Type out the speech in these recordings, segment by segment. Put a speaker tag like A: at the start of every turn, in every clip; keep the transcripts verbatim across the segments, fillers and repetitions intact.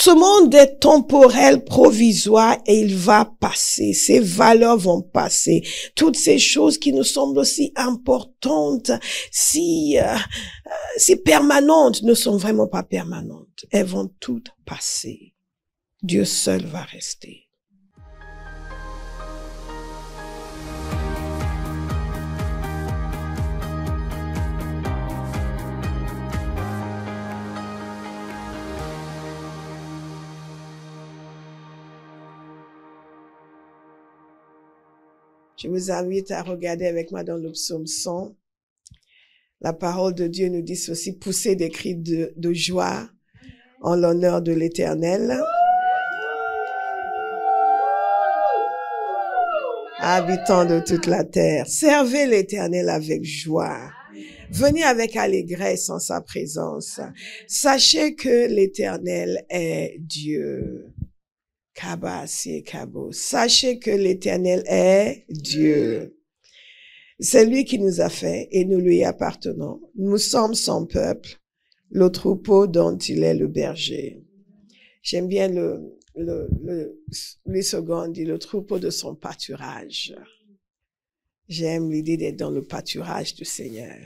A: Ce monde est temporel, provisoire et il va passer. Ces valeurs vont passer. Toutes ces choses qui nous semblent si importantes, si, euh, si permanentes, ne sont vraiment pas permanentes. Elles vont toutes passer. Dieu seul va rester. Je vous invite à regarder avec moi dans le psaume cent. La parole de Dieu nous dit ceci: poussez des cris de, de joie en l'honneur de l'Éternel. Habitants de toute la terre, servez l'Éternel avec joie. Venez avec allégresse en sa présence. Sachez que l'Éternel est Dieu. Sachez que l'Éternel est Dieu. C'est lui qui nous a fait et nous lui appartenons. Nous sommes son peuple, le troupeau dont il est le berger. J'aime bien le, le, le, les secondes, dit le troupeau de son pâturage. J'aime l'idée d'être dans le pâturage du Seigneur.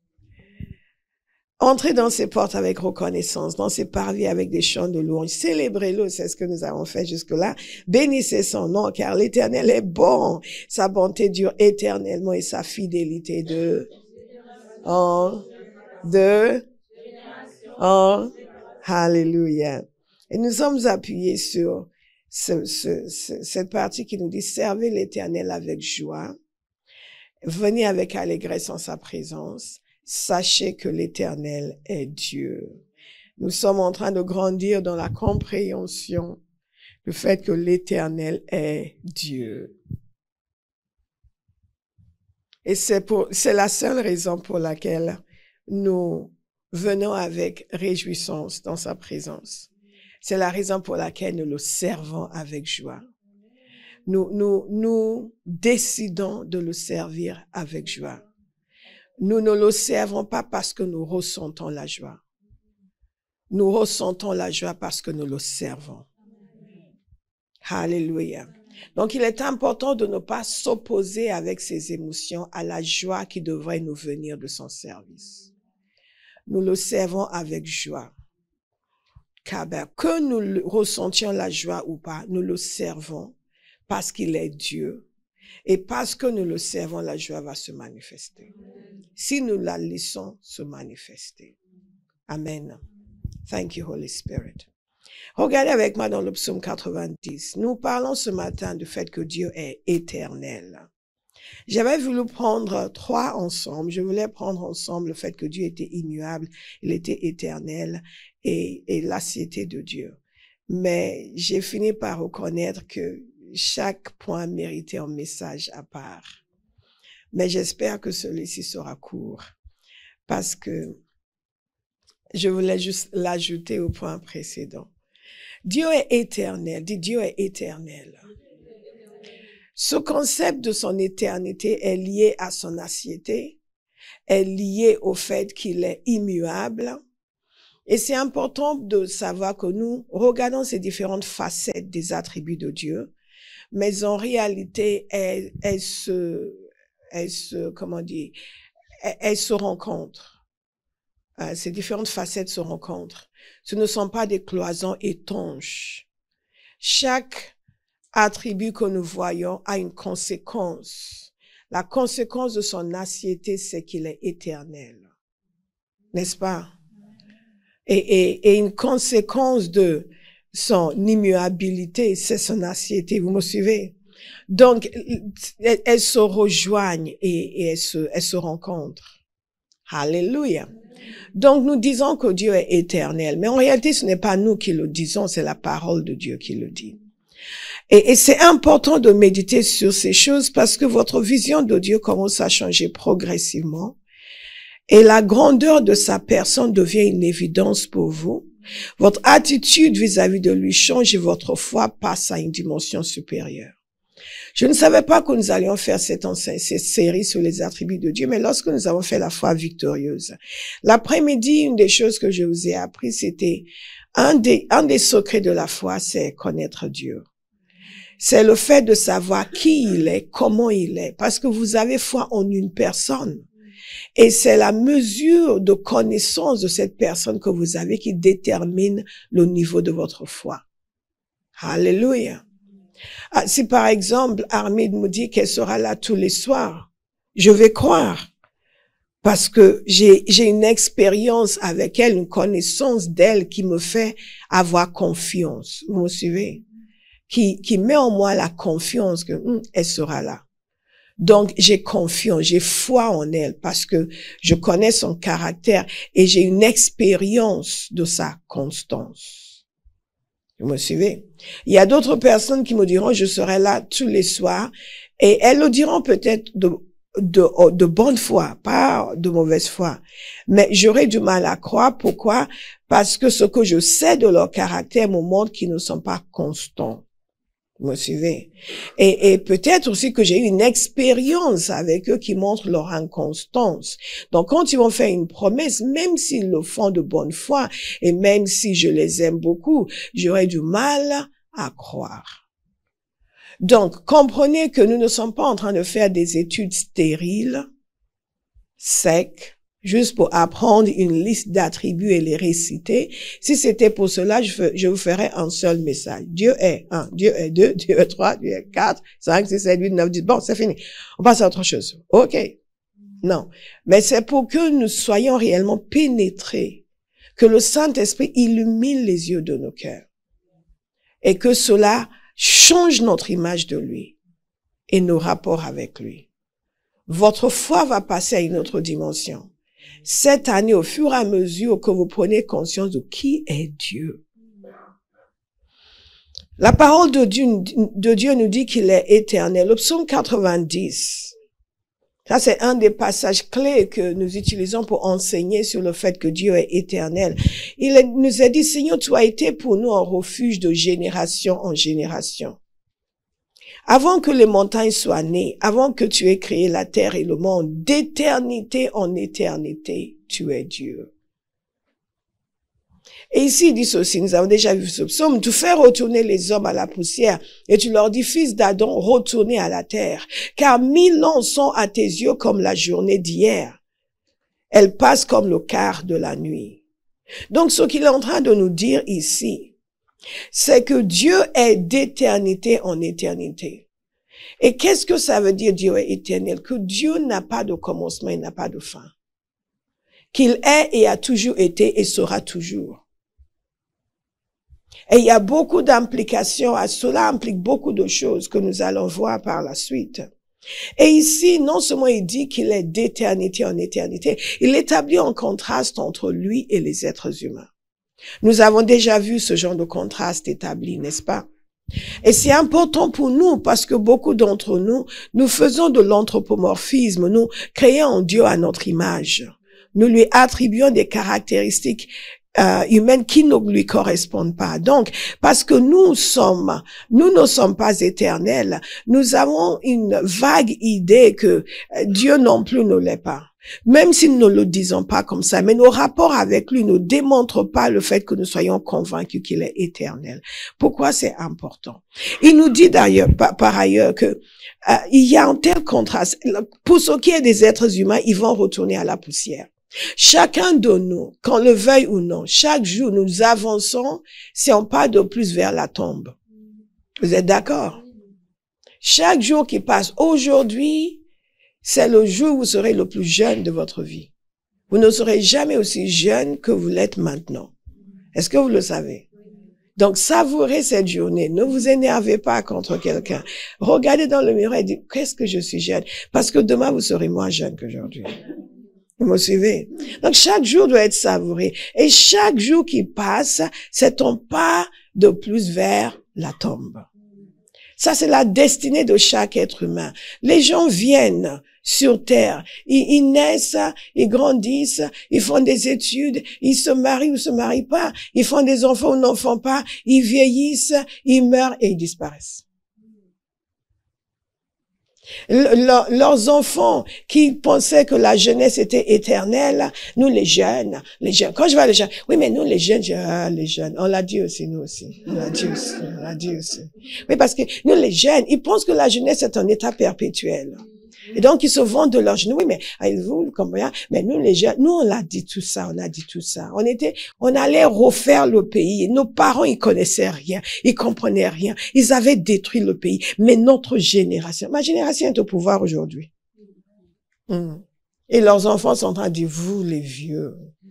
A: Entrez dans ses portes avec reconnaissance, dans ses parvis avec des chants de louange. Célébrez-le, c'est ce que nous avons fait jusque-là. Bénissez son nom, car l'Éternel est bon. Sa bonté dure éternellement et sa fidélité de en, de en. Alléluia. Et nous sommes appuyés sur ce, ce, ce, cette partie qui nous dit: servez l'Éternel avec joie. Venez avec allégresse en sa présence. Sachez que l'Éternel est Dieu. Nous sommes en train de grandir dans la compréhension du fait que l'Éternel est Dieu. Et c'est pour, c'est la seule raison pour laquelle nous venons avec réjouissance dans sa présence. C'est la raison pour laquelle nous le servons avec joie. Nous, nous, nous décidons de le servir avec joie. Nous ne le servons pas parce que nous ressentons la joie. Nous ressentons la joie parce que nous le servons. Alléluia. Donc, il est important de ne pas s'opposer avec ses émotions à la joie qui devrait nous venir de son service. Nous le servons avec joie. Car que nous ressentions la joie ou pas, nous le servons parce qu'il est Dieu. Et parce que nous le servons, la joie va se manifester. Si nous la laissons se manifester. Amen. Thank you, Holy Spirit. Regardez avec moi dans le psaume quatre-vingt-dix. Nous parlons ce matin du fait que Dieu est éternel. J'avais voulu prendre trois ensemble. Je voulais prendre ensemble le fait que Dieu était immuable, il était éternel et, et l'assiété de Dieu. Mais j'ai fini par reconnaître que chaque point méritait un message à part. Mais j'espère que celui-ci sera court parce que je voulais juste l'ajouter au point précédent. Dieu est éternel. Dis, Dieu est éternel. Ce concept de son éternité est lié à son ancienneté, est lié au fait qu'il est immuable. Et c'est important de savoir que nous regardons ces différentes facettes des attributs de Dieu, mais en réalité, elles, elles se, elles se, comment dire, elles, elles se rencontrent. Euh, ces différentes facettes se rencontrent. Ce ne sont pas des cloisons étanches. Chaque attribut que nous voyons a une conséquence. La conséquence de son ancienneté, c'est qu'il est éternel. N'est-ce pas? Et, et, et une conséquence de son immuabilité, c'est son ancienneté. Vous me suivez? Donc, elles, elles se rejoignent et, et elles, se, elles se rencontrent. Alléluia. Donc, nous disons que Dieu est éternel. Mais en réalité, ce n'est pas nous qui le disons, c'est la parole de Dieu qui le dit. Et, et c'est important de méditer sur ces choses parce que votre vision de Dieu commence à changer progressivement. Et la grandeur de sa personne devient une évidence pour vous. Votre attitude vis-à-vis de lui change et votre foi passe à une dimension supérieure. Je ne savais pas que nous allions faire cette, cette série sur les attributs de Dieu, mais lorsque nous avons fait la foi victorieuse, l'après-midi, une des choses que je vous ai appris, c'était un des, un des secrets de la foi, c'est connaître Dieu. C'est le fait de savoir qui il est, comment il est, parce que vous avez foi en une personne. Et c'est la mesure de connaissance de cette personne que vous avez qui détermine le niveau de votre foi. Alléluia. Ah, si par exemple, Armide me dit qu'elle sera là tous les soirs, je vais croire. Parce que j'ai, j'ai une expérience avec elle, une connaissance d'elle qui me fait avoir confiance. Vous me suivez? Qui, qui met en moi la confiance que hum, elle sera là. Donc, j'ai confiance, j'ai foi en elle parce que je connais son caractère et j'ai une expérience de sa constance. Vous me suivez? Il y a d'autres personnes qui me diront, je serai là tous les soirs et elles le diront peut-être de, de, de bonne foi, pas de mauvaise foi. Mais j'aurais du mal à croire. Pourquoi? Parce que ce que je sais de leur caractère me montre qu'ils ne sont pas constants. Vous me suivez? Et, et peut-être aussi que j'ai eu une expérience avec eux qui montre leur inconstance. Donc, quand ils vont faire une promesse, même s'ils le font de bonne foi, et même si je les aime beaucoup, j'aurais du mal à croire. Donc, comprenez que nous ne sommes pas en train de faire des études stériles, secs, juste pour apprendre une liste d'attributs et les réciter. Si c'était pour cela, je, je vous ferais un seul message. Dieu est un, Dieu est deux, Dieu est trois, Dieu est quatre, cinq, six, sept, huit, neuf, dix. Bon, c'est fini. On passe à autre chose. OK. Non. Mais c'est pour que nous soyons réellement pénétrés, que le Saint-Esprit illumine les yeux de nos cœurs et que cela change notre image de lui et nos rapports avec lui. Votre foi va passer à une autre dimension. Cette année, au fur et à mesure que vous prenez conscience de qui est Dieu. La parole de Dieu, de Dieu nous dit qu'il est éternel. Le psaume quatre-vingt-dix, ça c'est un des passages clés que nous utilisons pour enseigner sur le fait que Dieu est éternel. Il nous a dit, Seigneur, tu as été pour nous un refuge de génération en génération. Avant que les montagnes soient nées, avant que tu aies créé la terre et le monde, d'éternité en éternité, tu es Dieu. Et ici, il dit ceci, nous avons déjà vu ce psaume, tu fais retourner les hommes à la poussière et tu leur dis, fils d'Adam, retournez à la terre, car mille ans sont à tes yeux comme la journée d'hier. Elle passe comme le quart de la nuit. Donc, ce qu'il est en train de nous dire ici, c'est que Dieu est d'éternité en éternité. Et qu'est-ce que ça veut dire Dieu est éternel? Que Dieu n'a pas de commencement, il n'a pas de fin. Qu'il est et a toujours été et sera toujours. Et il y a beaucoup d'implications à cela, implique beaucoup de choses que nous allons voir par la suite. Et ici, non seulement il dit qu'il est d'éternité en éternité, il établit un contraste entre lui et les êtres humains. Nous avons déjà vu ce genre de contraste établi, n'est-ce pas? Et c'est important pour nous parce que beaucoup d'entre nous, nous faisons de l'anthropomorphisme, nous créons un Dieu à notre image. Nous lui attribuons des caractéristiques euh, humaines qui ne lui correspondent pas. Donc, parce que nous sommes, nous ne sommes pas éternels, nous avons une vague idée que Dieu non plus ne l'est pas. Même si nous ne le disons pas comme ça, mais nos rapports avec lui ne démontrent pas le fait que nous soyons convaincus qu'il est éternel. Pourquoi c'est important? Il nous dit d'ailleurs, par, par ailleurs, que euh, il y a un tel contraste. Pour ce qui est des êtres humains, ils vont retourner à la poussière. Chacun de nous, qu'on le veuille ou non, chaque jour nous avançons, si on part de plus vers la tombe. Vous êtes d'accord? Chaque jour qui passe, aujourd'hui, c'est le jour où vous serez le plus jeune de votre vie. Vous ne serez jamais aussi jeune que vous l'êtes maintenant. Est-ce que vous le savez? Donc, savourez cette journée. Ne vous énervez pas contre quelqu'un. Regardez dans le miroir et dites, qu'est-ce que je suis jeune? Parce que demain, vous serez moins jeune qu'aujourd'hui. Vous me suivez? Donc, chaque jour doit être savouré. Et chaque jour qui passe, c'est un pas de plus vers la tombe. Ça, c'est la destinée de chaque être humain. Les gens viennent sur terre, ils, ils naissent, ils grandissent, ils font des études, ils se marient ou se marient pas, ils font des enfants ou n'en font pas, ils vieillissent, ils meurent et ils disparaissent. Le, le, leurs enfants qui pensaient que la jeunesse était éternelle, nous les jeunes, les jeunes. Quand je vois les jeunes, oui, mais nous les jeunes, je, ah, les jeunes, on l'a dit aussi, nous aussi, on l'a dit aussi, on l'a dit aussi. Oui, parce que nous les jeunes, ils pensent que la jeunesse est un état perpétuel. Et donc, ils se vendent de leur genoux. Oui, mais, vous, combien? Mais nous, les jeunes, nous, on l'a dit tout ça, on a dit tout ça. On était, on allait refaire le pays. Nos parents, ils connaissaient rien. Ils comprenaient rien. Ils avaient détruit le pays. Mais notre génération, ma génération est au pouvoir aujourd'hui. Hum. Et leurs enfants sont en train de dire, vous, les vieux.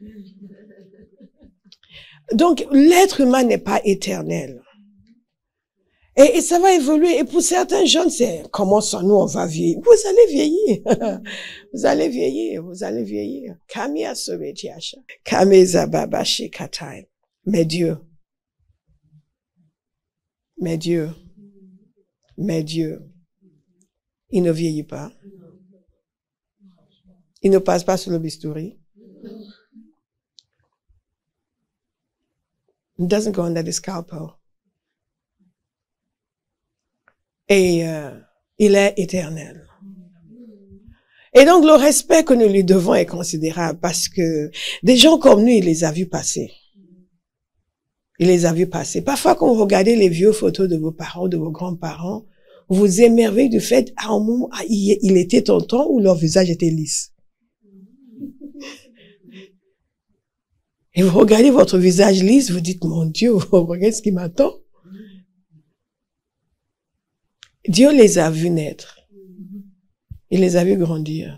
A: Donc, l'être humain n'est pas éternel. Et, et ça va évoluer. Et pour certains jeunes, c'est comment ça, nous, on va vieillir. Vous allez vieillir. Vous allez vieillir. Vous allez vieillir. Kamia Sobetiasha. Kameza Babashi Katai. Mais Dieu. Mais Dieu. Mais Dieu. Il ne vieillit pas. Il ne passe pas sur le bistouri. It doesn't go under the scalpel. Et euh, il est éternel. Et donc, le respect que nous lui devons est considérable parce que des gens comme nous, il les a vus passer. Il les a vus passer. Parfois, quand vous regardez les vieux photos de vos parents, de vos grands-parents, vous vous émerveillez du fait, à un moment, ah, il, il était un temps où leur visage était lisse. Et vous regardez votre visage lisse, vous dites, mon Dieu, vous regardez ce qui m'attend. Dieu les a vus naître. Il les a vus grandir.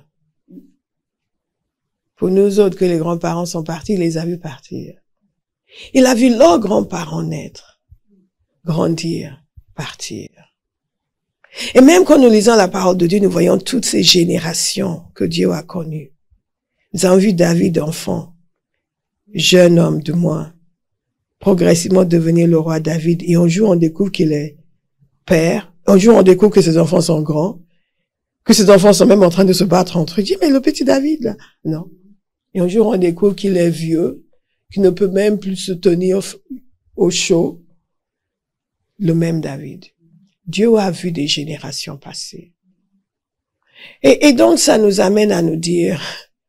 A: Pour nous autres, que les grands-parents sont partis, il les a vus partir. Il a vu leurs grands-parents naître, grandir, partir. Et même quand nous lisons la parole de Dieu, nous voyons toutes ces générations que Dieu a connues. Nous avons vu David enfant, jeune homme de moins, progressivement devenir le roi David. Et un jour, on découvre qu'il est père. Un jour, on découvre que ses enfants sont grands, que ses enfants sont même en train de se battre entre eux. Il dit, mais le petit David, là, non. Et un jour, on découvre qu'il est vieux, qu'il ne peut même plus se tenir au chaud. Le même David. Dieu a vu des générations passer. Et, et donc, ça nous amène à nous dire,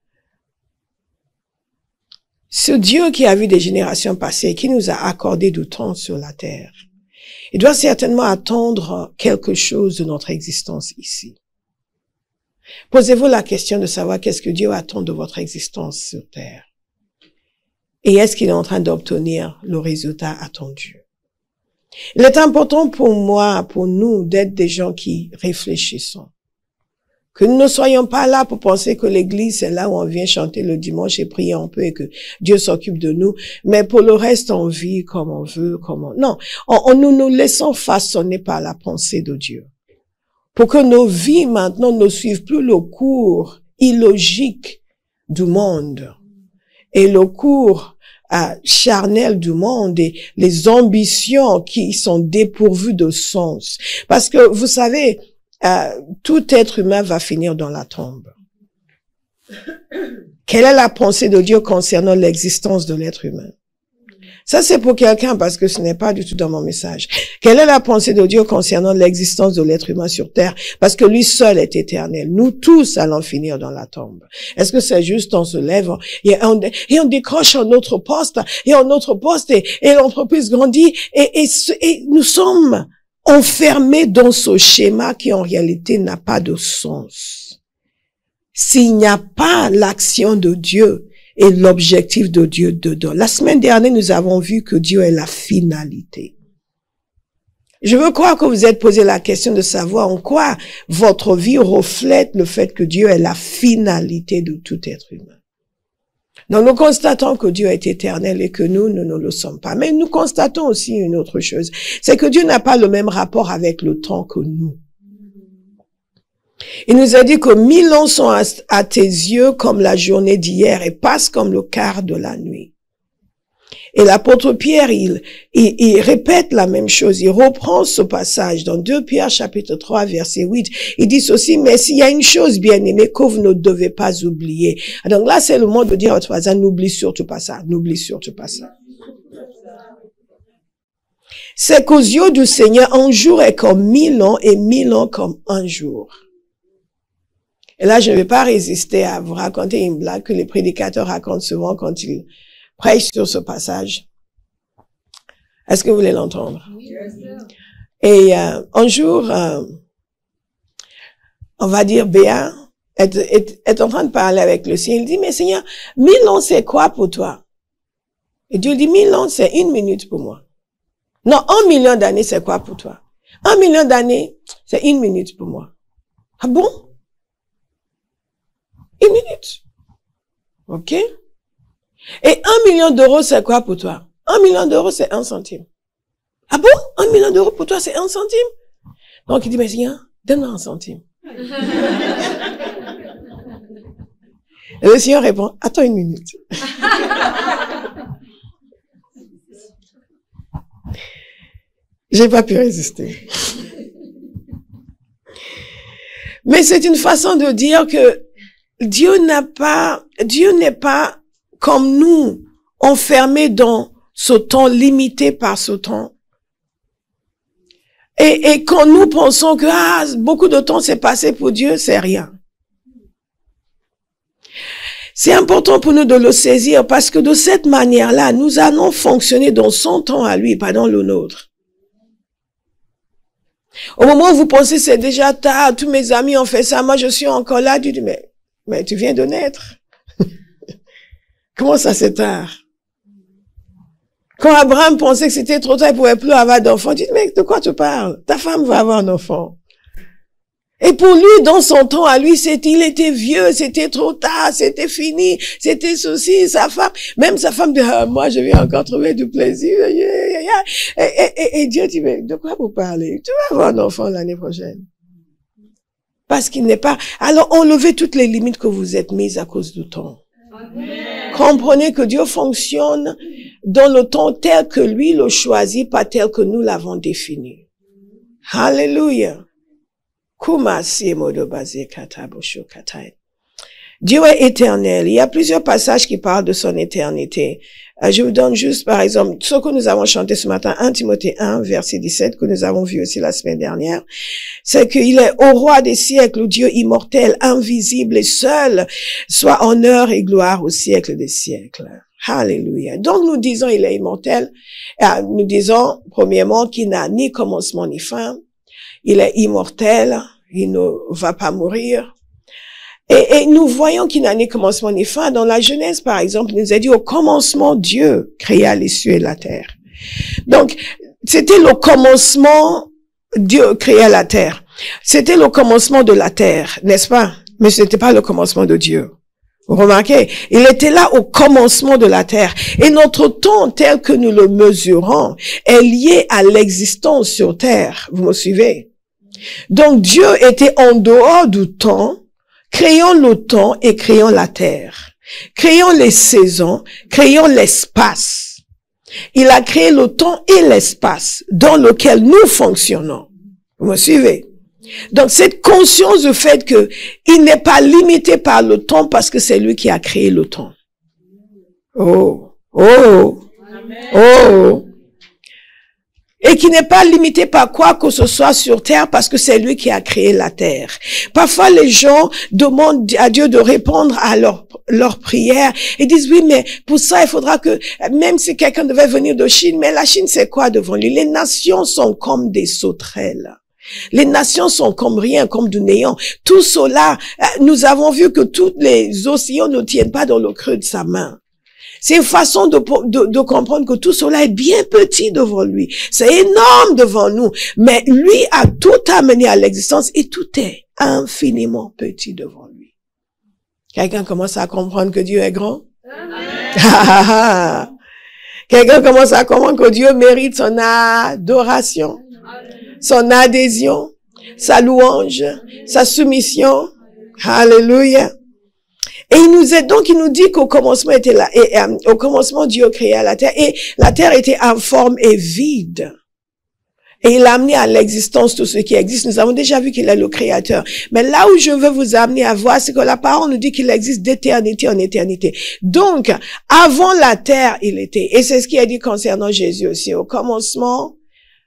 A: ce Dieu qui a vu des générations passer, qui nous a accordé du temps sur la terre, il doit certainement attendre quelque chose de notre existence ici. Posez-vous la question de savoir qu'est-ce que Dieu attend de votre existence sur terre. Et est-ce qu'il est en train d'obtenir le résultat attendu? Il est important pour moi, pour nous, d'être des gens qui réfléchissons. Que nous ne soyons pas là pour penser que l'église, c'est là où on vient chanter le dimanche et prier un peu et que Dieu s'occupe de nous. Mais pour le reste, on vit comme on veut, comme on... Non, on, on nous nous laissons façonner par la pensée de Dieu. Pour que nos vies maintenant ne suivent plus le cours illogique du monde et le cours euh, charnel du monde et les ambitions qui sont dépourvues de sens. Parce que, vous savez, Euh, tout être humain va finir dans la tombe. Quelle est la pensée de Dieu concernant l'existence de l'être humain? Ça, c'est pour quelqu'un parce que ce n'est pas du tout dans mon message. Quelle est la pensée de Dieu concernant l'existence de l'être humain sur terre? Parce que lui seul est éternel. Nous tous allons finir dans la tombe. Est-ce que c'est juste on se lève et on, et on décroche un autre poste et un autre poste et, et l'entreprise grandit et, et, et nous sommes enfermé dans ce schéma qui en réalité n'a pas de sens. S'il n'y a pas l'action de Dieu et l'objectif de Dieu dedans. La semaine dernière, nous avons vu que Dieu est la finalité. Je veux croire que vous êtes posé la question de savoir en quoi votre vie reflète le fait que Dieu est la finalité de tout être humain. Donc, nous constatons que Dieu est éternel et que nous, nous ne le sommes pas. Mais nous constatons aussi une autre chose. C'est que Dieu n'a pas le même rapport avec le temps que nous. Il nous a dit que mille ans sont à, à tes yeux comme la journée d'hier et passent comme le quart de la nuit. Et l'apôtre Pierre, il, il, il répète la même chose. Il reprend ce passage dans deux Pierre chapitre trois verset huit. Il dit ceci, mais s'il y a une chose bien aimée que vous ne devez pas oublier. Donc là, c'est le moment de dire à votre voisin, n'oublie surtout pas ça, n'oublie surtout pas ça. C'est qu'aux yeux du Seigneur, un jour est comme mille ans et mille ans comme un jour. Et là, je ne vais pas résister à vous raconter une blague que les prédicateurs racontent souvent quand ils prêchent sur ce passage. Est-ce que vous voulez l'entendre? Oui, et euh, un jour, euh, on va dire Béa est, est, est en train de parler avec le Seigneur. Il dit, mais Seigneur, mille ans, c'est quoi pour toi? Et Dieu dit, mille ans, c'est une minute pour moi. Non, un million d'années, c'est quoi pour toi? Un million d'années, c'est une minute pour moi. Ah bon? Une minute. OK? Et un million d'euros, c'est quoi pour toi? Un million d'euros, c'est un centime. Ah bon? Un million d'euros pour toi, c'est un centime? Donc, il dit, mais Seigneur, donne-moi un centime. Et le Seigneur répond, attends une minute. J'ai pas pu résister. Mais c'est une façon de dire que Dieu n'a pas, Dieu n'est pas comme nous, enfermé dans ce temps, limité par ce temps. Et, et quand nous pensons que ah, beaucoup de temps s'est passé pour Dieu, c'est rien. C'est important pour nous de le saisir parce que de cette manière-là, nous allons fonctionner dans son temps à lui, pas dans le nôtre. Au moment où vous pensez c'est déjà tard, tous mes amis ont fait ça, moi je suis encore là, tu dis mais, mais tu viens de naître. Comment ça c'est tard? Quand Abraham pensait que c'était trop tard, il pouvait plus avoir d'enfant, tu dis mais de quoi tu parles? Ta femme va avoir un enfant. Et pour lui, dans son temps, à lui, c'était, il était vieux, c'était trop tard, c'était fini, c'était ceci, sa femme, même sa femme dit, ah, moi, je vais encore trouver du plaisir. Et, et, et, et Dieu dit, mais de quoi vous parlez? Tu vas avoir un enfant l'année prochaine. Parce qu'il n'est pas, alors enlevez toutes les limites que vous êtes mises à cause du temps. Amen. Comprenez que Dieu fonctionne dans le temps tel que lui le choisit, pas tel que nous l'avons défini. Alléluia. Dieu est éternel. Il y a plusieurs passages qui parlent de son éternité. Je vous donne juste, par exemple, ce que nous avons chanté ce matin, un Timothée un, verset dix-sept, que nous avons vu aussi la semaine dernière. C'est qu'il est au roi des siècles, au Dieu immortel, invisible et seul, soit honneur et gloire au siècle des siècles. Alléluia. Donc nous disons il est immortel. Nous disons, premièrement, qu'il n'a ni commencement ni fin. Il est immortel, il ne va pas mourir. Et, et nous voyons qu'il n'a ni commencement ni fin. Dans la Genèse, par exemple, il nous a dit au commencement, Dieu créa les cieux et la terre. Donc, c'était le commencement, Dieu créa la terre. C'était le commencement de la terre, n'est-ce pas? Mais ce n'était pas le commencement de Dieu. Vous remarquez? Il était là au commencement de la terre. Et notre temps tel que nous le mesurons est lié à l'existence sur terre. Vous me suivez? Donc Dieu était en dehors du temps, créant le temps et créant la terre, créant les saisons, créant l'espace. Il a créé le temps et l'espace dans lequel nous fonctionnons. Vous me suivez? Donc cette conscience du fait que il n'est pas limité par le temps parce que c'est lui qui a créé le temps. Oh, oh, oh. Et qui n'est pas limité par quoi que ce soit sur terre parce que c'est lui qui a créé la terre. Parfois, les gens demandent à Dieu de répondre à leur, leur prière et disent, oui, mais pour ça, il faudra que, même si quelqu'un devait venir de Chine, mais la Chine, c'est quoi devant lui? Les nations sont comme des sauterelles. Les nations sont comme rien, comme du néant. Tout cela, nous avons vu que tous les océans ne tiennent pas dans le creux de sa main. C'est une façon de, de, de comprendre que tout cela est bien petit devant lui. C'est énorme devant nous. Mais lui a tout amené à l'existence et tout est infiniment petit devant lui. Quelqu'un commence à comprendre que Dieu est grand? Amen. Quelqu'un commence à comprendre que Dieu mérite son adoration, son adhésion, sa louange, sa soumission. Alléluia. Et il nous est donc, il nous dit qu'au commencement était là, et, euh, au commencement Dieu créa la terre, et la terre était informe et vide. Et il a amené à l'existence tout ce qui existe. Nous avons déjà vu qu'il est le créateur. Mais là où je veux vous amener à voir, c'est que la parole nous dit qu'il existe d'éternité en éternité. Donc, avant la terre, il était. Et c'est ce qui est dit concernant Jésus aussi. Au commencement,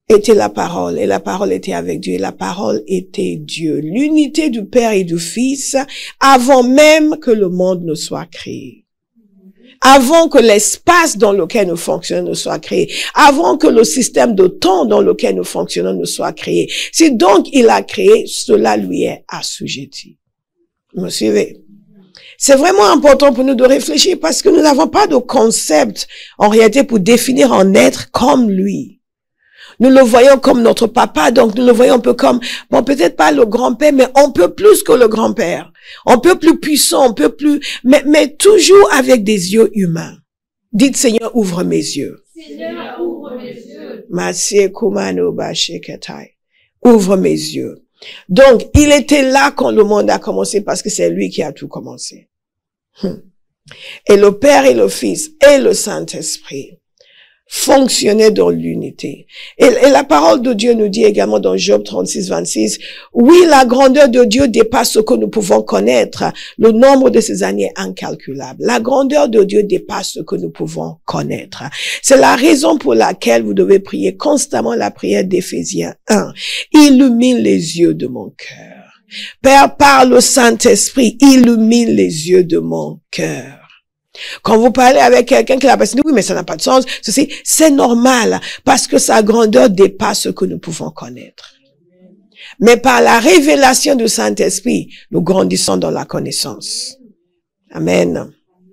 A: était la parole, et la parole était avec Dieu, et la parole était Dieu. L'unité du Père et du Fils, avant même que le monde ne soit créé. Avant que l'espace dans lequel nous fonctionnons ne soit créé. Avant que le système de temps dans lequel nous fonctionnons ne soit créé. Si donc il a créé, cela lui est assujetti. Vous me suivez? C'est vraiment important pour nous de réfléchir parce que nous n'avons pas de concept en réalité pour définir un être comme lui. Nous le voyons comme notre papa, donc nous le voyons un peu comme, bon, peut-être pas le grand-père, mais on peut plus que le grand-père. On peut plus puissant, on peut plus, mais, mais toujours avec des yeux humains. Dites, Seigneur, ouvre mes yeux.
B: Seigneur, ouvre mes yeux.
A: Masie kumano bashekatai. Ouvre mes yeux. Donc, il était là quand le monde a commencé parce que c'est lui qui a tout commencé. Hum. Et le Père et le Fils et le Saint-Esprit fonctionner dans l'unité. Et, et la parole de Dieu nous dit également dans Job trente-six, vingt-six, oui, la grandeur de Dieu dépasse ce que nous pouvons connaître. Le nombre de ses années est incalculable. La grandeur de Dieu dépasse ce que nous pouvons connaître. C'est la raison pour laquelle vous devez prier constamment la prière d'Éphésiens un. Illumine les yeux de mon cœur. Père, par le Saint-Esprit, illumine les yeux de mon cœur. Quand vous parlez avec quelqu'un qui la personne dit, oui, mais ça n'a pas de sens, ceci, c'est normal, parce que sa grandeur dépasse ce que nous pouvons connaître. Mais par la révélation du Saint-Esprit, nous grandissons dans la connaissance. Amen.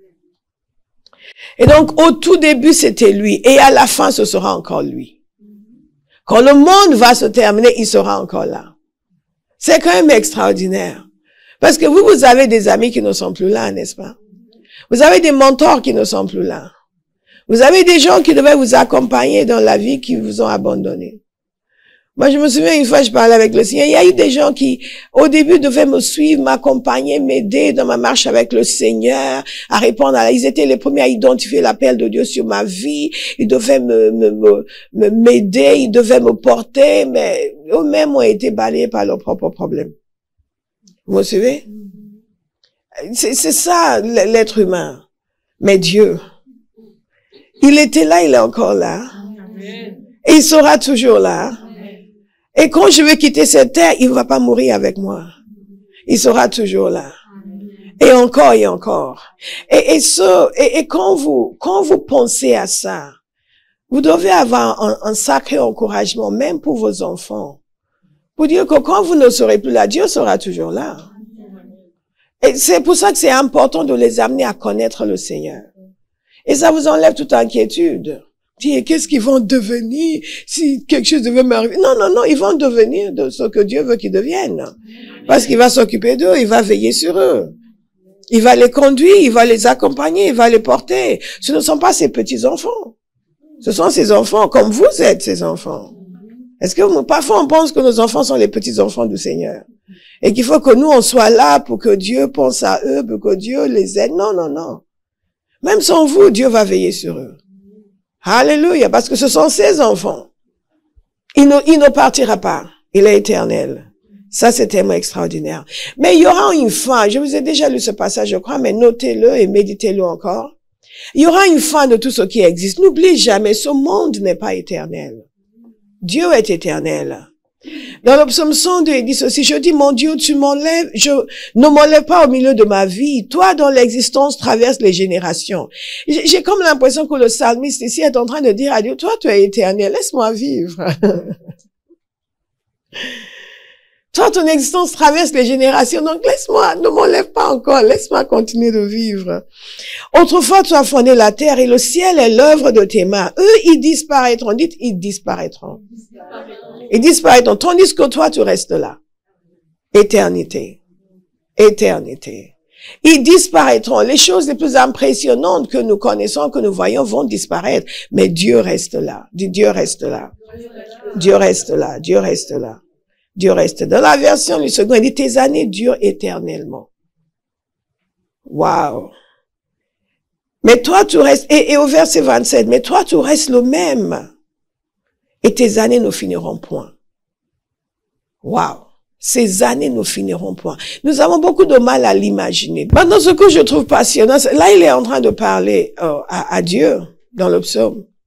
A: Et donc, au tout début, c'était lui, et à la fin, ce sera encore lui. Quand le monde va se terminer, il sera encore là. C'est quand même extraordinaire. Parce que vous, vous avez des amis qui ne sont plus là, n'est-ce pas? Vous avez des mentors qui ne sont plus là. Vous avez des gens qui devaient vous accompagner dans la vie qui vous ont abandonné. Moi, je me souviens une fois, je parlais avec le Seigneur. Il y a eu des gens qui, au début, devaient me suivre, m'accompagner, m'aider dans ma marche avec le Seigneur, à répondre à, ils étaient les premiers à identifier l'appel de Dieu sur ma vie. Ils devaient me, me, me, m'aider, ils devaient me porter, mais eux-mêmes ont été balayés par leurs propres problèmes. Vous me suivez? C'est, c'est ça, l'être humain. Mais Dieu, il était là, il est encore là. Amen. Et il sera toujours là. Amen. Et quand je vais quitter cette terre, il ne va pas mourir avec moi. Il sera toujours là. Amen. Et encore et encore. Et, et, ce, et, et quand vous, quand vous pensez à ça, vous devez avoir un, un sacré encouragement, même pour vos enfants. Pour dire que quand vous ne serez plus là, Dieu sera toujours là. Et c'est pour ça que c'est important de les amener à connaître le Seigneur. Et ça vous enlève toute inquiétude. Dis, qu'est-ce qu'ils vont devenir si quelque chose devait m'arriver? Non, non, non, ils vont devenir de ce que Dieu veut qu'ils deviennent. Parce qu'il va s'occuper d'eux, il va veiller sur eux. Il va les conduire, il va les accompagner, il va les porter. Ce ne sont pas ses petits-enfants. Ce sont ses enfants, comme vous êtes ses enfants. Est-ce que parfois on pense que nos enfants sont les petits-enfants du Seigneur? Et qu'il faut que nous, on soit là pour que Dieu pense à eux, pour que Dieu les aide. Non, non, non. Même sans vous, Dieu va veiller sur eux. Alléluia, parce que ce sont ses enfants. Il ne, il ne partira pas. Il est éternel. Ça, c'est tellement extraordinaire. Mais il y aura une fin. Je vous ai déjà lu ce passage, je crois, mais notez-le et méditez-le encore. Il y aura une fin de tout ce qui existe. N'oubliez jamais, ce monde n'est pas éternel. Dieu est éternel. Dans le psaume cent deux, il dit ceci, je dis, mon Dieu, tu m'enlèves, je ne m'enlève pas au milieu de ma vie. Toi, dans l'existence, traverse les générations. J'ai comme l'impression que le psalmiste ici est en train de dire à Dieu, toi, tu es éternel, laisse-moi vivre. Toi, ton existence traverse les générations, donc laisse-moi, ne m'enlève pas encore, laisse-moi continuer de vivre. Autrefois, tu as fondé la terre et le ciel est l'œuvre de tes mains. Eux, ils disparaîtront. Dites, ils disparaîtront. Ils disparaîtront. Tandis que toi, tu restes là. Éternité. Éternité. Ils disparaîtront. Les choses les plus impressionnantes que nous connaissons, que nous voyons, vont disparaître. Mais Dieu reste là. Dieu reste là. Dieu reste là. Dieu reste là. Dieu reste. Dans la version du second, il dit, tes années durent éternellement. Waouh. Mais toi, tu restes, et, et au verset vingt-sept, mais toi, tu restes le même. Et tes années ne finiront point. Waouh. Ces années ne finiront point. Nous avons beaucoup de mal à l'imaginer. Maintenant, ce que je trouve passionnant, là, il est en train de parler euh, à, à Dieu dans le psaume.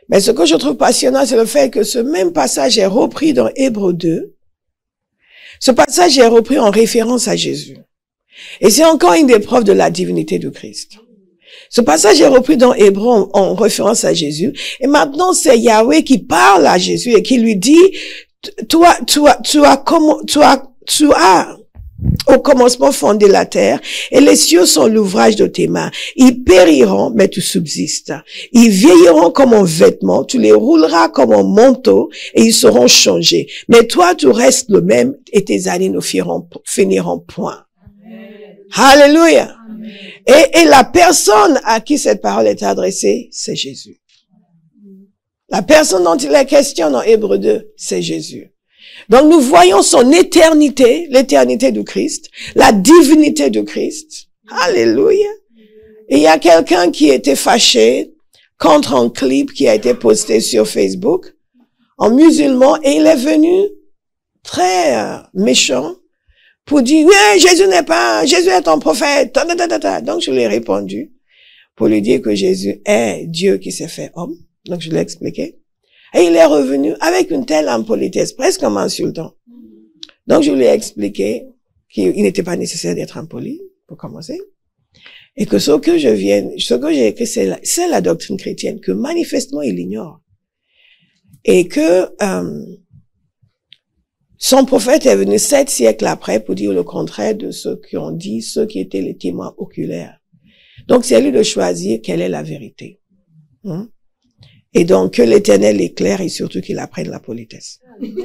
A: Mais ce que je trouve passionnant, c'est le fait que ce même passage est repris dans Hébreux deux. Ce passage est repris en référence à Jésus. Et c'est encore une des preuves de la divinité du Christ. Ce passage est repris dans Hébreux en, en référence à Jésus. Et maintenant, c'est Yahweh qui parle à Jésus et qui lui dit, toi, toi, tu as, comment, tu as, tu as, au commencement fondé la terre, et les cieux sont l'ouvrage de tes mains. Ils périront, mais tu subsistes. Ils vieilliront comme un vêtement, tu les rouleras comme un manteau, et ils seront changés. Mais toi, tu restes le même, et tes années ne finiront, finiront point. Amen. Alléluia. Amen. Et, et la personne à qui cette parole est adressée, c'est Jésus. La personne dont il est question dans Hébreux deux, c'est Jésus. Donc nous voyons son éternité, l'éternité du Christ, la divinité du Christ. Alléluia. Et il y a quelqu'un qui était fâché contre un clip qui a été posté sur Facebook, en musulman, et il est venu très euh, méchant pour dire, oui, Jésus n'est pas, Jésus est un prophète. Donc je lui ai répondu pour lui dire que Jésus est Dieu qui s'est fait homme. Donc je l'ai expliqué. Et il est revenu avec une telle impolitesse, presque en m'insultant. Donc je lui ai expliqué qu'il n'était pas nécessaire d'être impoli, pour commencer. Et que ce que je viens, ce que j'ai écrit, c'est la, c'est la doctrine chrétienne que manifestement il ignore. Et que euh, son prophète est venu sept siècles après pour dire le contraire de ce qu'ont dit ceux qui étaient les témoins oculaires. Donc c'est à lui de choisir quelle est la vérité. Hein? Et donc, que l'Éternel éclaire et surtout qu'il apprenne la politesse.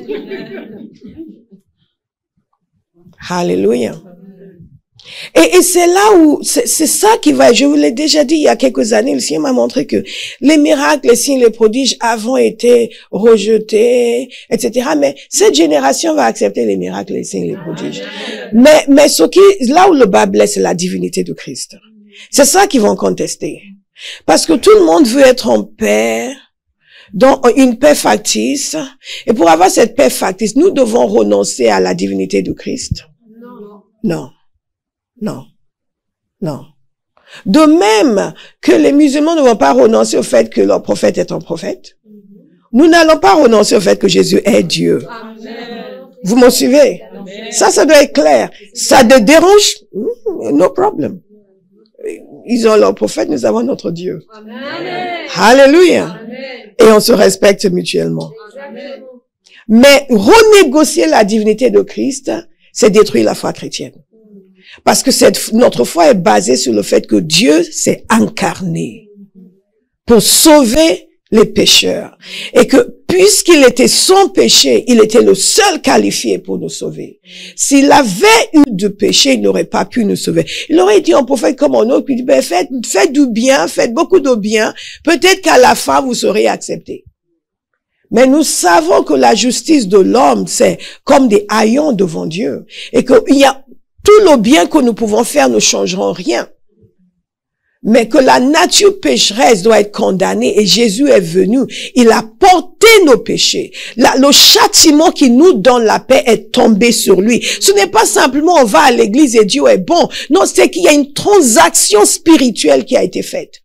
A: Alléluia. Et, et c'est là où, c'est, c'est ça qui va, je vous l'ai déjà dit il y a quelques années, le Seigneur m'a montré que les miracles, les signes, les prodiges avons été rejetés, et cetera. Mais cette génération va accepter les miracles, les signes, les prodiges. Mais, mais ce qui, là où le bas blesse, c'est la divinité du Christ. C'est ça qu'ils vont contester. Parce que tout le monde veut être en paix, dans une paix factice. Et pour avoir cette paix factice, nous devons renoncer à la divinité du Christ. Non. Non. Non. Non. De même que les musulmans ne vont pas renoncer au fait que leur prophète est un prophète, nous n'allons pas renoncer au fait que Jésus est Dieu. Amen. Vous me suivez? Amen. Ça, ça doit être clair. Ça te dérange? No problem. Ils ont leur prophète, nous avons notre Dieu. Amen. Alléluia. Amen. Et on se respecte mutuellement. Amen. Mais renégocier la divinité de Christ, c'est détruire la foi chrétienne. Parce que cette, notre foi est basée sur le fait que Dieu s'est incarné pour sauver les pécheurs. Et que puisqu'il était sans péché, il était le seul qualifié pour nous sauver. S'il avait eu de péché, il n'aurait pas pu nous sauver. Il aurait été un prophète comme un autre, puis il dit, ben, faites, faites du bien, faites beaucoup de bien. Peut-être qu'à la fin, vous serez acceptés. Mais nous savons que la justice de l'homme, c'est comme des haillons devant Dieu. Et qu'il y a tout le bien que nous pouvons faire ne changeront rien. Mais que la nature pécheresse doit être condamnée et Jésus est venu. Il a porté nos péchés. La, le châtiment qui nous donne la paix est tombé sur lui. Ce n'est pas simplement on va à l'église et Dieu est bon. Non, c'est qu'il y a une transaction spirituelle qui a été faite.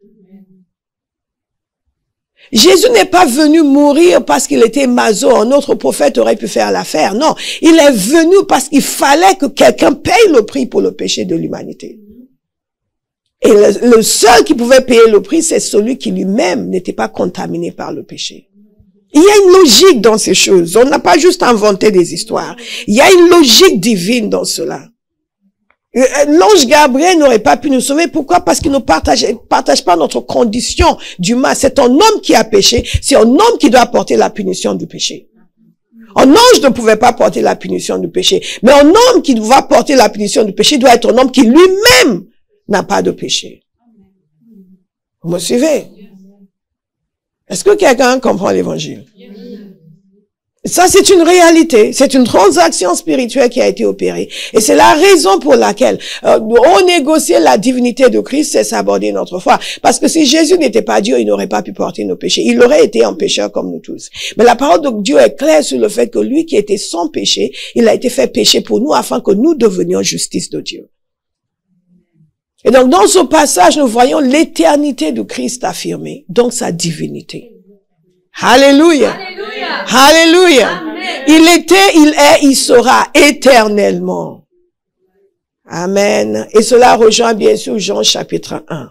A: Jésus n'est pas venu mourir parce qu'il était maso, un autre prophète aurait pu faire l'affaire. Non, il est venu parce qu'il fallait que quelqu'un paye le prix pour le péché de l'humanité. Et le, le seul qui pouvait payer le prix, c'est celui qui lui-même n'était pas contaminé par le péché. Il y a une logique dans ces choses. On n'a pas juste inventé des histoires. Il y a une logique divine dans cela. L'ange Gabriel n'aurait pas pu nous sauver. Pourquoi? Parce qu'il ne partage, partage pas notre condition d'humain. C'est un homme qui a péché. C'est un homme qui doit porter la punition du péché. Un ange ne pouvait pas porter la punition du péché. Mais un homme qui doit porter la punition du péché doit être un homme qui lui-même n'a pas de péché. Vous me suivez? Est-ce que quelqu'un comprend l'évangile? Ça, c'est une réalité. C'est une transaction spirituelle qui a été opérée. Et c'est la raison pour laquelle euh, renégocier la divinité de Christ, c'est s'aborder notre foi. Parce que si Jésus n'était pas Dieu, il n'aurait pas pu porter nos péchés. Il aurait été un pécheur comme nous tous. Mais la parole de Dieu est claire sur le fait que lui qui était sans péché, il a été fait péché pour nous afin que nous devenions justice de Dieu. Et donc, dans ce passage, nous voyons l'éternité de Christ affirmée, donc sa divinité. Alléluia.
B: Alléluia.
A: Alléluia.
B: Amen.
A: Il était, il est, il sera éternellement. Amen. Et cela rejoint bien sûr Jean chapitre un.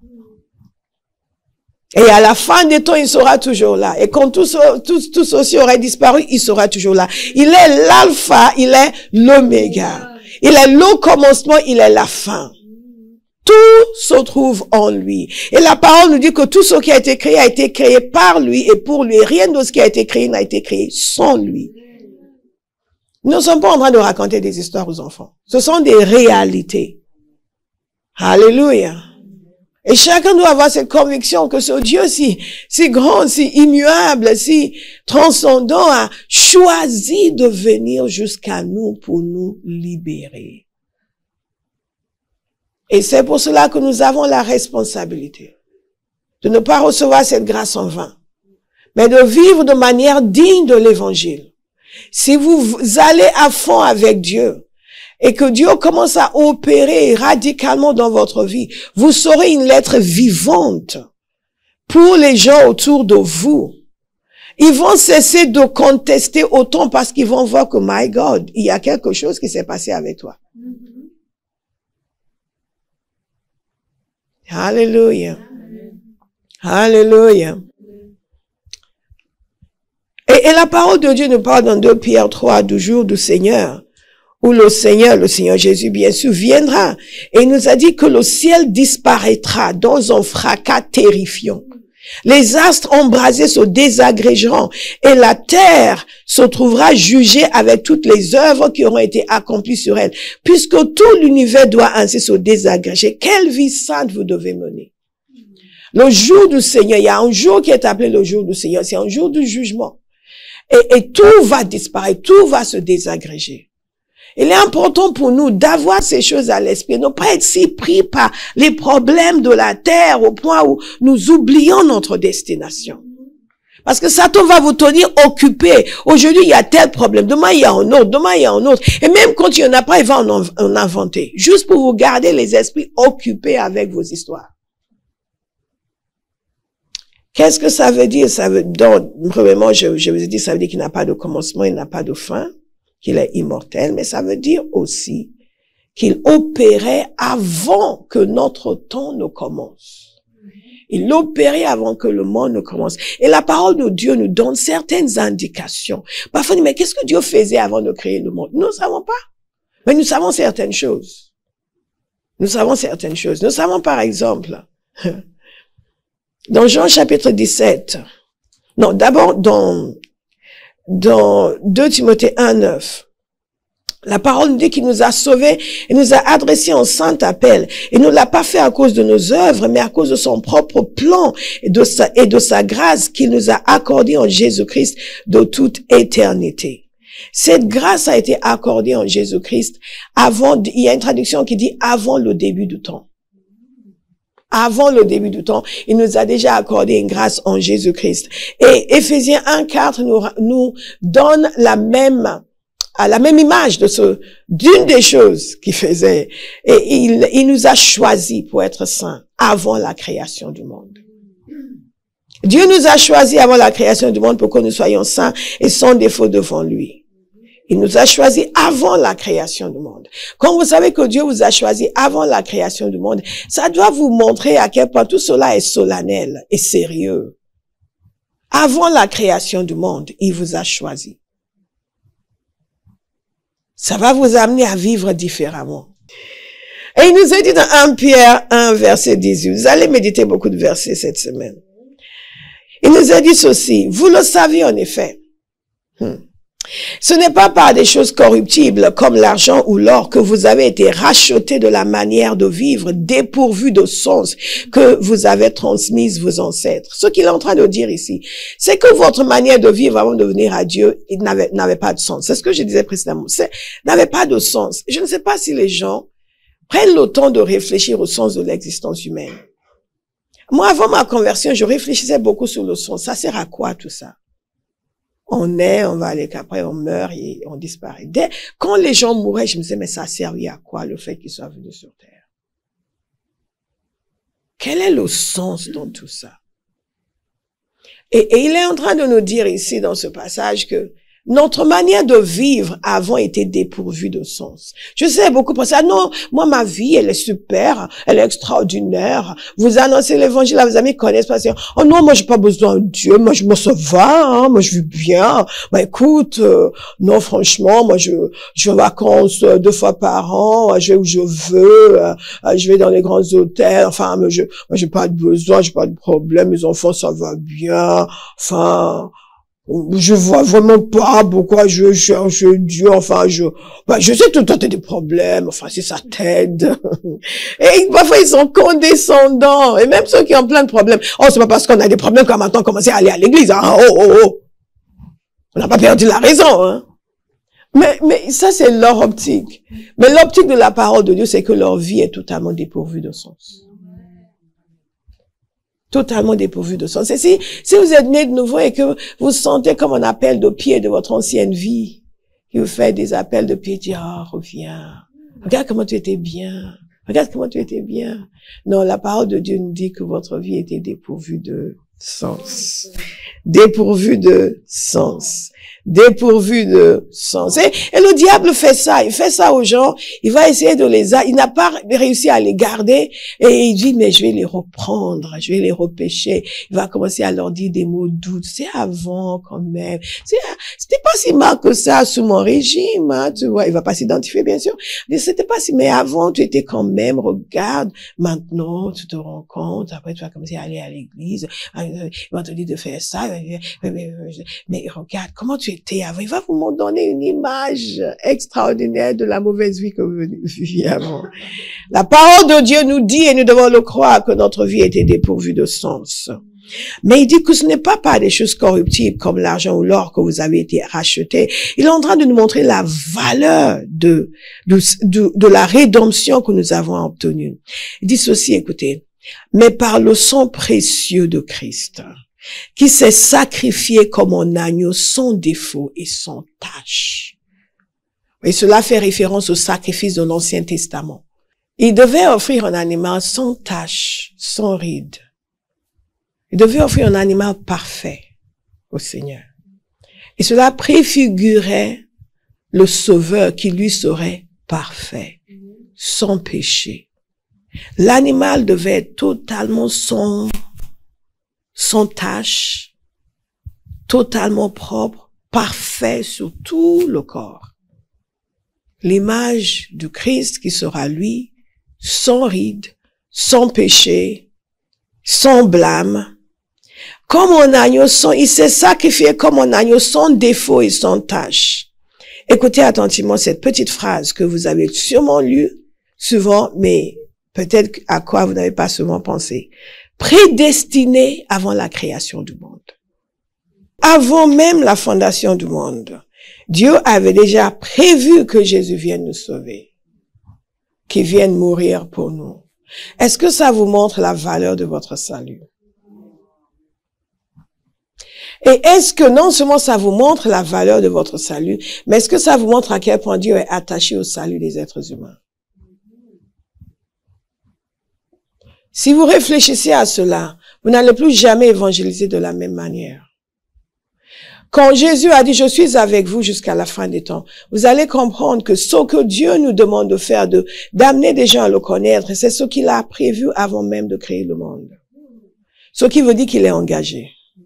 A: Et à la fin des temps, il sera toujours là. Et quand tout, tout, tout ceci aurait disparu, il sera toujours là. Il est l'alpha, il est l'oméga. Il est le commencement, il est la fin. Tout se trouve en lui. Et la parole nous dit que tout ce qui a été créé a été créé par lui et pour lui. Rien de ce qui a été créé n'a été créé sans lui. Nous ne sommes pas en train de raconter des histoires aux enfants. Ce sont des réalités. Alléluia. Et chacun doit avoir cette conviction que ce Dieu si, si grand, si immuable, si transcendant a choisi de venir jusqu'à nous pour nous libérer. Et c'est pour cela que nous avons la responsabilité de ne pas recevoir cette grâce en vain, mais de vivre de manière digne de l'évangile. Si vous allez à fond avec Dieu, et que Dieu commence à opérer radicalement dans votre vie, vous serez une lettre vivante pour les gens autour de vous. Ils vont cesser de contester autant parce qu'ils vont voir que, my God, il y a quelque chose qui s'est passé avec toi. Alléluia. Alléluia. Et, et la parole de Dieu nous parle dans deux Pierre trois du jour du Seigneur, où le Seigneur, le Seigneur Jésus, bien sûr, viendra. Et il nous a dit que le ciel disparaîtra dans un fracas terrifiant. Les astres embrasés se désagrégeront et la terre se trouvera jugée avec toutes les œuvres qui auront été accomplies sur elle. Puisque tout l'univers doit ainsi se désagréger, quelle vie sainte vous devez mener? Le jour du Seigneur, il y a un jour qui est appelé le jour du Seigneur, c'est un jour du jugement. Et, et tout va disparaître, tout va se désagréger. Il est important pour nous d'avoir ces choses à l'esprit, ne pas être si pris par les problèmes de la terre au point où nous oublions notre destination. Parce que Satan va vous tenir occupé. Aujourd'hui, il y a tel problème. Demain, il y a un autre. Demain, il y a un autre. Et même quand il n'y en a pas, il va en, en inventer. Juste pour vous garder les esprits occupés avec vos histoires. Qu'est-ce que ça veut dire? Ça veut, donc, premièrement, je, je vous ai dit, ça veut dire qu'il n'a pas de commencement, il n'a pas de fin, qu'il est immortel, mais ça veut dire aussi qu'il opérait avant que notre temps ne commence. Il opérait avant que le monde ne commence. Et la parole de Dieu nous donne certaines indications. Parfois, on dit, mais qu'est-ce que Dieu faisait avant de créer le monde? Nous ne savons pas. Mais nous savons certaines choses. Nous savons certaines choses. Nous savons par exemple, dans Jean chapitre dix-sept, non, d'abord dans, dans deux Timothée un, neuf, la parole nous dit qu'il nous a sauvés et nous a adressé un saint appel. Et ne l'a pas fait à cause de nos œuvres, mais à cause de son propre plan et de sa, et de sa grâce qu'il nous a accordée en Jésus-Christ de toute éternité. Cette grâce a été accordée en Jésus-Christ avant, il y a une traduction qui dit avant le début du temps. Avant le début du temps, il nous a déjà accordé une grâce en Jésus-Christ. Et Éphésiens un, quatre nous, nous donne la même, à la même image de ce, d'une des choses qu'il faisait. Et il, il nous a choisis pour être saints avant la création du monde. Dieu nous a choisis avant la création du monde pour que nous soyons saints et sans défaut devant lui. Il nous a choisis avant la création du monde. Quand vous savez que Dieu vous a choisi avant la création du monde, ça doit vous montrer à quel point tout cela est solennel et sérieux. Avant la création du monde, il vous a choisi. Ça va vous amener à vivre différemment. Et il nous a dit dans un Pierre un, verset dix-huit, vous allez méditer beaucoup de versets cette semaine. Il nous a dit ceci, vous le savez en effet. Hmm. Ce n'est pas par des choses corruptibles comme l'argent ou l'or que vous avez été rachetés de la manière de vivre dépourvue de sens que vous avez transmise vos ancêtres. Ce qu'il est en train de dire ici, c'est que votre manière de vivre avant de venir à Dieu n'avait, n'avait pas de sens. C'est ce que je disais précédemment. C'est, n'avait pas de sens. Je ne sais pas si les gens prennent le temps de réfléchir au sens de l'existence humaine. Moi, avant ma conversion, je réfléchissais beaucoup sur le sens. Ça sert à quoi tout ça? On est, on va aller qu'après on meurt et on disparaît. Dès, quand les gens mouraient, je me disais, mais ça servait à quoi le fait qu'ils soient venus sur terre? Quel est le sens dans tout ça? Et, et il est en train de nous dire ici dans ce passage que notre manière de vivre avant était dépourvue de sens. Je sais, beaucoup pensent, ah non, moi, ma vie, elle est super, elle est extraordinaire. Vous annoncez l'évangile à vos amis, connaissent pas. Oh non, moi, j'ai pas besoin de Dieu. Moi, je me ça va, hein, moi, je vis bien. Bah, écoute, euh, non, franchement, moi, je, je vais en vacances euh, deux fois par an, je vais où je veux, euh, je vais dans les grands hôtels. Enfin, moi, je, moi, j'ai pas de besoin, j'ai pas de problème. Mes enfants, ça va bien. Enfin, je vois vraiment pas pourquoi je cherche Dieu, enfin, je, bah, je sais tout le temps t'as des problèmes, enfin, si ça t'aide. Et parfois, ils sont condescendants. Et même ceux qui ont plein de problèmes. Oh, c'est pas parce qu'on a des problèmes qu'on maintenant commencer à aller à l'église, hein. Oh, oh, oh. On n'a pas perdu la raison, hein. Mais, mais ça, c'est leur optique. Mais l'optique de la parole de Dieu, c'est que leur vie est totalement dépourvue de sens. Totalement dépourvu de sens. Et si, si vous êtes né de nouveau et que vous sentez comme un appel de pied de votre ancienne vie, qui vous fait des appels de pied, dit, ah, oh, reviens. Regarde comment tu étais bien. Regarde comment tu étais bien. Non, la parole de Dieu nous dit que votre vie était dépourvue de sens. Dépourvue de sens. Dépourvu de sens. Et, et le diable fait ça, il fait ça aux gens, il va essayer de les, il n'a pas réussi à les garder, et il dit, mais je vais les reprendre, je vais les repêcher. Il va commencer à leur dire des mots doux. C'est avant, quand même. C'est, c'était pas si mal que ça sous mon régime, hein, tu vois. Il va pas s'identifier, bien sûr. Mais c'était pas si, mais avant, tu étais quand même, regarde, maintenant, tu te rends compte, après, tu vas commencer à aller à l'église, il va te dire de faire ça, mais, mais, mais regarde, comment tu étais avant. Il va vous donner une image extraordinaire de la mauvaise vie que vous viviez avant. La parole de Dieu nous dit, et nous devons le croire, que notre vie était dépourvue de sens. Mais il dit que ce n'est pas par des choses corruptibles comme l'argent ou l'or que vous avez été rachetés. Il est en train de nous montrer la valeur de, de, de, de la rédemption que nous avons obtenue. Il dit ceci, écoutez, mais par le sang précieux de Christ, qui s'est sacrifié comme un agneau sans défaut et sans tache. Et cela fait référence au sacrifice de l'Ancien Testament. Il devait offrir un animal sans tache, sans ride. Il devait offrir un animal parfait au Seigneur. Et cela préfigurait le Sauveur qui lui serait parfait, sans péché. L'animal devait être totalement sans sans tache, totalement propre, parfait sur tout le corps. L'image du Christ qui sera lui, sans ride, sans péché, sans blâme, comme un agneau sans, il s'est sacrifié comme un agneau sans défaut et sans tache. Écoutez attentivement cette petite phrase que vous avez sûrement lue souvent, mais peut-être à quoi vous n'avez pas souvent pensé. Prédestiné avant la création du monde. Avant même la fondation du monde, Dieu avait déjà prévu que Jésus vienne nous sauver, qu'il vienne mourir pour nous. Est-ce que ça vous montre la valeur de votre salut? Et est-ce que non seulement ça vous montre la valeur de votre salut, mais est-ce que ça vous montre à quel point Dieu est attaché au salut des êtres humains? Si vous réfléchissez à cela, vous n'allez plus jamais évangéliser de la même manière. Quand Jésus a dit « Je suis avec vous jusqu'à la fin des temps », vous allez comprendre que ce que Dieu nous demande de faire, de d'amener des gens à le connaître, c'est ce qu'il a prévu avant même de créer le monde. Ce qui veut dire qu'il est engagé.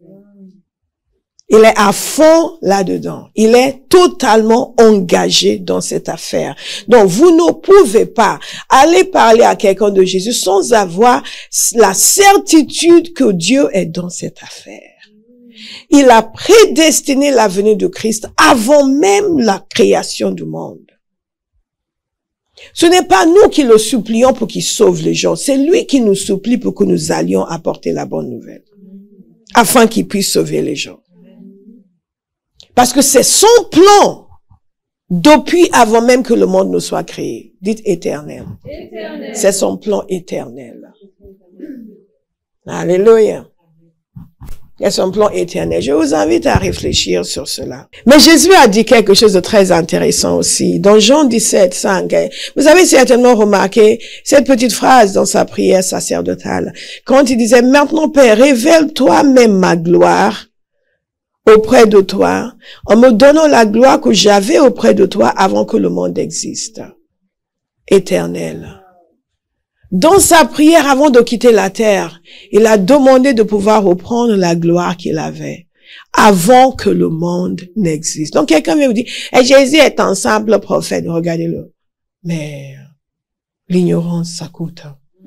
A: Il est à fond là-dedans. Il est totalement engagé dans cette affaire. Donc, vous ne pouvez pas aller parler à quelqu'un de Jésus sans avoir la certitude que Dieu est dans cette affaire. Il a prédestiné la venue de Christ avant même la création du monde. Ce n'est pas nous qui le supplions pour qu'il sauve les gens. C'est lui qui nous supplie pour que nous allions apporter la bonne nouvelle. Afin qu'il puisse sauver les gens. Parce que c'est son plan depuis avant même que le monde ne soit créé. Dites éternel. Éternel. C'est son plan éternel. Alléluia. Il y a son plan éternel. Je vous invite à réfléchir sur cela. Mais Jésus a dit quelque chose de très intéressant aussi. Dans Jean dix-sept, cinq, vous avez certainement remarqué cette petite phrase dans sa prière sacerdotale. Quand il disait, maintenant Père, révèle toi-même ma gloire auprès de toi, en me donnant la gloire que j'avais auprès de toi avant que le monde existe. Éternel. Dans sa prière avant de quitter la terre, il a demandé de pouvoir reprendre la gloire qu'il avait avant que le monde n'existe. Donc quelqu'un vient vous dire, hey, Jésus est un simple prophète, regardez-le. Mais l'ignorance, ça coûte.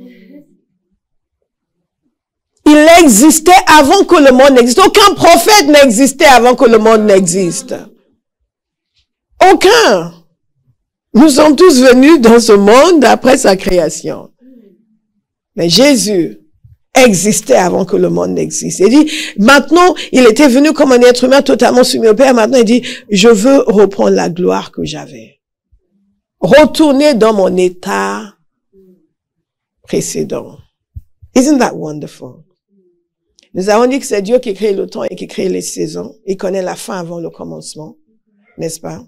A: Il existait avant que le monde n'existe. Aucun prophète n'existait avant que le monde n'existe. Aucun. Nous sommes tous venus dans ce monde après sa création. Mais Jésus existait avant que le monde n'existe. Il dit, maintenant, il était venu comme un être humain totalement soumis au Père. Maintenant, il dit, je veux reprendre la gloire que j'avais. Retourner dans mon état précédent. Isn't that wonderful? Nous avons dit que c'est Dieu qui crée le temps et qui crée les saisons. Il connaît la fin avant le commencement. N'est-ce pas?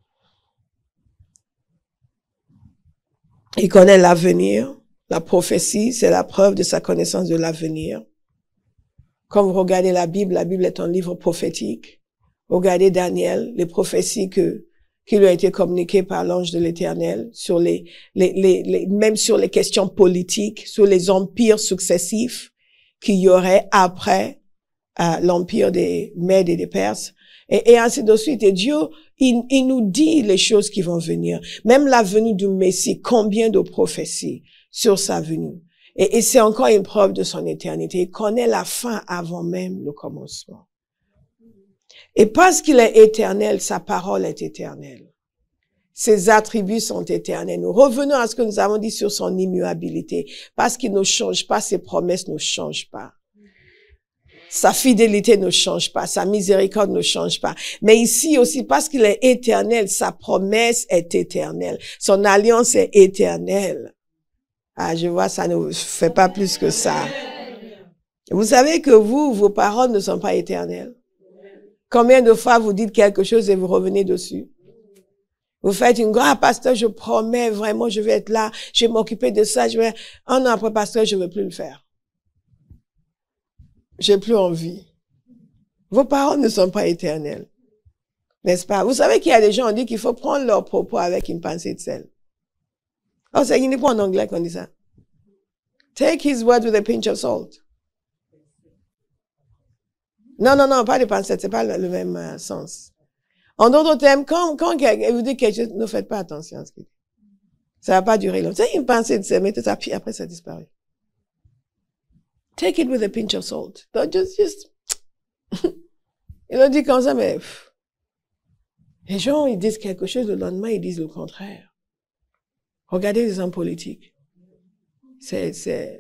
A: Il connaît l'avenir. La prophétie, c'est la preuve de sa connaissance de l'avenir. Quand vous regardez la Bible, la Bible est un livre prophétique. Regardez Daniel, les prophéties que, qui lui ont été communiquées par l'ange de l'Éternel sur les, les, les, les, même sur les questions politiques, sur les empires successifs qu'il y aurait après euh, l'empire des Mèdes et des Perses. Et, et ainsi de suite. Et Dieu, il, il nous dit les choses qui vont venir. Même la venue du Messie, combien de prophéties sur sa venue. Et, et c'est encore une preuve de son éternité. Il connaît la fin avant même le commencement. Et parce qu'il est éternel, sa parole est éternelle. Ses attributs sont éternels. Nous revenons à ce que nous avons dit sur son immuabilité. Parce qu'il ne change pas, ses promesses ne changent pas. Sa fidélité ne change pas, sa miséricorde ne change pas. Mais ici aussi, parce qu'il est éternel, sa promesse est éternelle. Son alliance est éternelle. Ah, je vois, ça ne fait pas plus que ça. Vous savez que vous, vos paroles ne sont pas éternelles. Combien de fois vous dites quelque chose et vous revenez dessus? Vous faites une grande, ah, pasteur, je promets vraiment, je vais être là, je vais m'occuper de ça, je vais, un an après, pasteur, je ne veux plus le faire. J'ai plus envie. Vos paroles ne sont pas éternelles. N'est-ce pas? Vous savez qu'il y a des gens qui disent qu'il faut prendre leurs propos avec une pincée de sel. Oh, c'est uniquement en anglais qu'on dit ça. Take his word with a pinch of salt. Non, non, non, pas de pincette, c'est pas le, le même euh, sens. En d'autres termes, quand, quand vous dites quelque chose, ne faites pas attention à ce qu'il dit. Ça va pas durer longtemps. C'est une pincée de sel, mettez ça, puis après ça disparaît. Take it with a pinch of salt. Don't just, just. Il a dit comme ça, mais pff. Les gens, ils disent quelque chose, le lendemain, ils disent le contraire. Regardez les hommes politiques. C'est, c'est.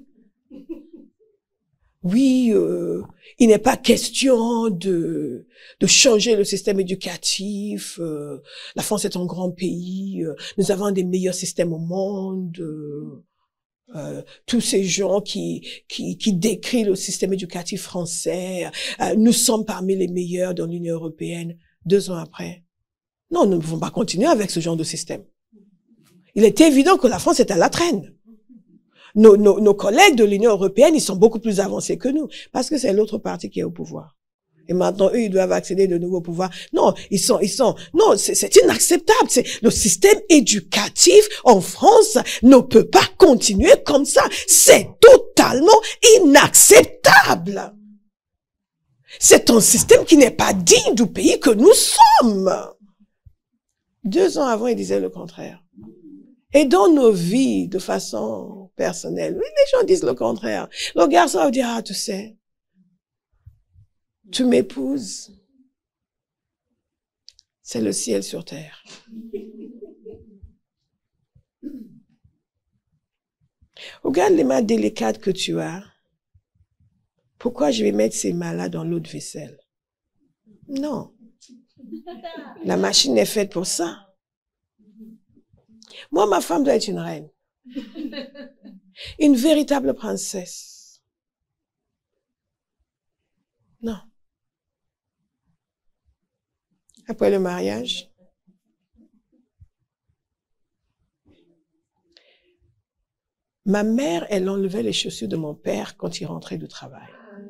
A: Oui, euh, il n'est pas question de de changer le système éducatif. Euh, la France est un grand pays. Euh, nous avons des meilleurs systèmes au monde. Euh, euh, tous ces gens qui qui qui décrivent le système éducatif français. Euh, nous sommes parmi les meilleurs dans l'Union européenne. Deux ans après, non, nous ne pouvons pas continuer avec ce genre de système. Il est évident que la France est à la traîne. Nos, nos, nos collègues de l'Union européenne, ils sont beaucoup plus avancés que nous, parce que c'est l'autre parti qui est au pouvoir. Et maintenant, eux, ils doivent accéder de nouveau au pouvoir. Non, ils sont, ils sont, non, c'est, c'est inacceptable. C'est, le système éducatif en France ne peut pas continuer comme ça. C'est totalement inacceptable. C'est un système qui n'est pas digne du pays que nous sommes. Deux ans avant, ils disaient le contraire. Et dans nos vies, de façon personnelle, oui, les gens disent le contraire. Le garçon va dire, ah, tu sais, tu m'épouses. C'est le ciel sur terre. Regarde les mains délicates que tu as. Pourquoi je vais mettre ces mains-là dans l'eau de vaisselle? Non. La machine est faite pour ça. Moi, ma femme doit être une reine. Une véritable princesse. Non. Après le mariage, ma mère, elle enlevait les chaussures de mon père quand il rentrait du travail.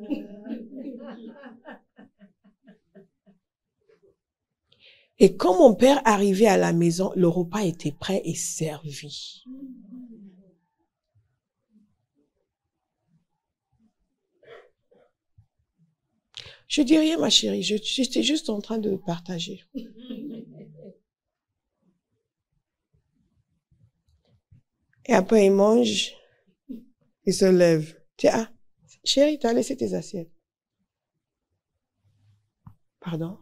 A: Et quand mon père arrivait à la maison, le repas était prêt et servi. Je dis rien, ma chérie, je, j'étais juste en train de partager. Et après, il mange, il se lève. Tiens, ah, chérie, t'as laissé tes assiettes. Pardon?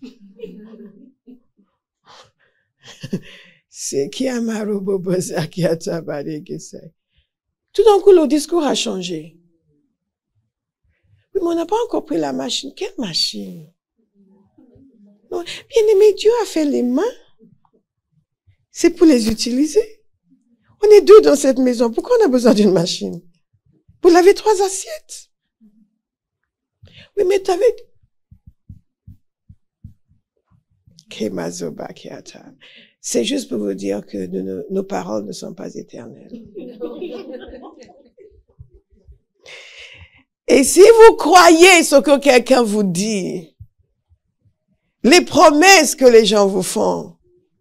A: C'est qui a marre bobo ça qui a tabaré que c'est. Tout d'un coup, le discours a changé. Oui, mais on n'a pas encore pris la machine. Quelle machine? Non, bien aimé, Dieu a fait les mains. C'est pour les utiliser. On est deux dans cette maison. Pourquoi on a besoin d'une machine? Vous l'avez trois assiettes. Oui, mais t'avais... C'est juste pour vous dire que nos, nos paroles ne sont pas éternelles. Et si vous croyez ce que quelqu'un vous dit, les promesses que les gens vous font,